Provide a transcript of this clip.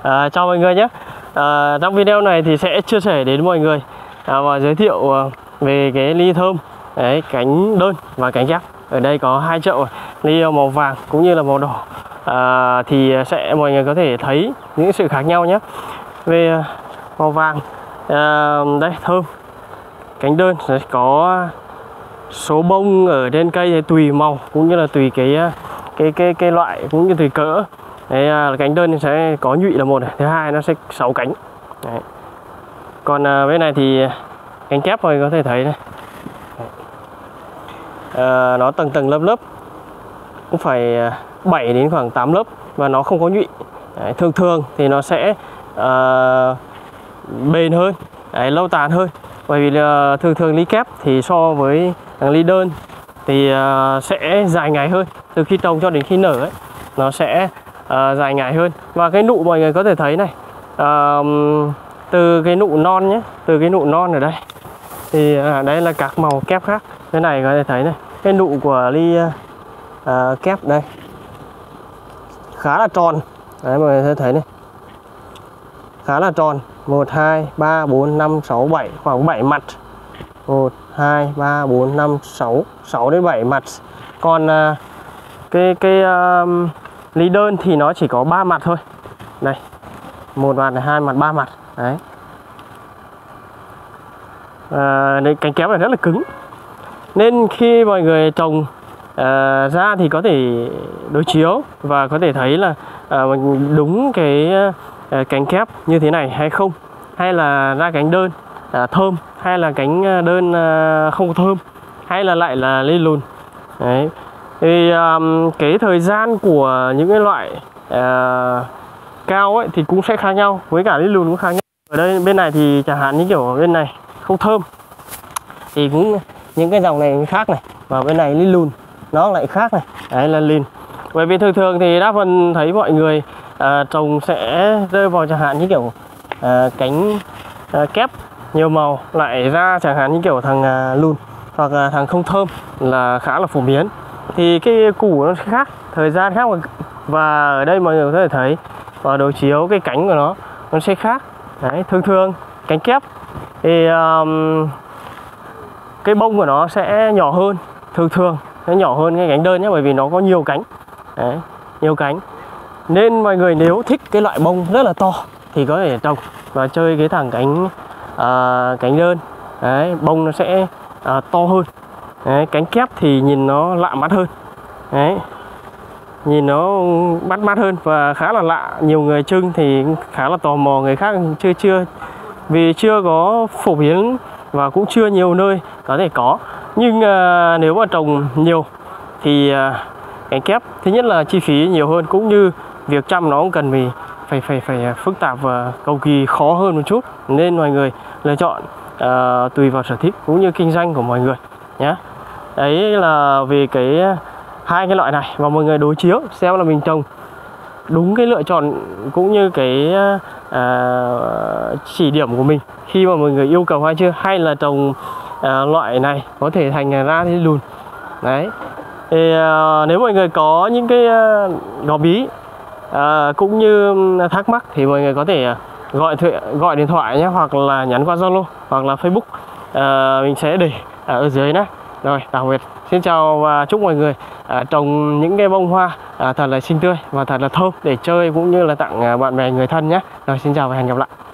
Chào mọi người nhé. Trong video này thì sẽ chia sẻ đến mọi người và giới thiệu về cái ly thơm đấy, cánh đơn và cánh ghép. Ở đây có hai chậu ly màu vàng cũng như là màu đỏ, thì sẽ mọi người có thể thấy những sự khác nhau nhé. Về màu vàng, đây thơm cánh đơn sẽ có số bông ở trên cây thì tùy màu cũng như là tùy cái loại cũng như tùy cỡ. Đấy, cánh đơn sẽ có nhụy là một này, thứ hai nó sẽ 6 cánh. Đấy. Còn bên này thì cánh kép mọi người có thể thấy này, nó tầng tầng lớp lớp, cũng phải 7 đến khoảng 8 lớp và nó không có nhụy. Đấy, thường thường thì nó sẽ bền hơn, đấy, lâu tàn hơn, bởi vì là thường ly kép thì so với ly đơn thì sẽ dài ngày hơn, từ khi trồng cho đến khi nở ấy, nó sẽ dài ngày hơn. Và cái nụ mọi người có thể thấy này, từ cái nụ non nhé, từ cái nụ non ở đây thì đây là các màu kép khác. Cái này có thể thấy này, cái nụ của ly kép đây khá là tròn. Đấy, mọi người có thể thấy này, khá là tròn, 1 2 3 4 5 6 7, khoảng 7 mặt, 1 2 3 4 5 6 đến 7 mặt. Còn ly đơn thì nó chỉ có 3 mặt thôi. Đây, 1 mặt này, 2 mặt, 3 mặt. Đấy. Đây, cánh kép này rất là cứng, nên khi mọi người trồng ra thì có thể đối chiếu và có thể thấy là đúng cái cánh kép như thế này hay không, hay là ra cánh đơn thơm, hay là cánh đơn không thơm, hay là lại là ly lùn. Đấy. Thì cái thời gian của những cái loại cao ấy thì cũng sẽ khác nhau, với cả ly lùn cũng khác nhau. Ở đây bên này thì chẳng hạn như kiểu bên này không thơm thì cũng những cái dòng này khác này, và bên này ly lùn nó lại khác này. Đấy là lìn. Bởi vì thường thì đa phần thấy mọi người trồng sẽ rơi vào chẳng hạn như kiểu cánh kép nhiều màu lại ra chẳng hạn như kiểu thằng lùn hoặc là thằng không thơm là khá là phổ biến. Thì cái củ nó khác, thời gian khác, và ở đây mọi người có thể thấy và đối chiếu cái cánh của nó sẽ khác. Đấy, thường cánh kép thì cái bông của nó sẽ nhỏ hơn, thường nó nhỏ hơn cái cánh đơn nhé, bởi vì nó có nhiều cánh. Đấy, nhiều cánh, nên mọi người nếu thích cái loại bông rất là to thì có thể trồng và chơi cái thằng cánh đơn. Đấy, bông nó sẽ to hơn. Đấy, cánh kép thì nhìn nó lạ mắt hơn. Đấy, nhìn nó bắt mắt hơn và khá là lạ. Nhiều người trưng thì khá là tò mò, người khác chưa vì chưa có phổ biến và cũng chưa nhiều nơi có thể có. Nhưng nếu mà trồng nhiều thì cánh kép thứ nhất là chi phí nhiều hơn, cũng như việc chăm nó cũng cần vì phải phức tạp và cầu kỳ khó hơn một chút, nên mọi người lựa chọn tùy vào sở thích cũng như kinh doanh của mọi người nhé. Đấy là về hai cái loại này, và mọi người đối chiếu xem là mình trồng đúng cái lựa chọn cũng như cái chỉ điểm của mình khi mà mọi người yêu cầu hay chưa, hay là trồng loại này có thể thành ra ly lùn. Đấy. Thì nếu mọi người có những cái góp ý cũng như thắc mắc thì mọi người có thể gọi điện thoại nhé, hoặc là nhắn qua Zalo hoặc là Facebook, mình sẽ để ở dưới nhé. Rồi, tạm biệt, xin chào và chúc mọi người trồng những cái bông hoa thật là xinh tươi và thật là thơm để chơi cũng như là tặng bạn bè người thân nhé. Rồi, xin chào và hẹn gặp lại.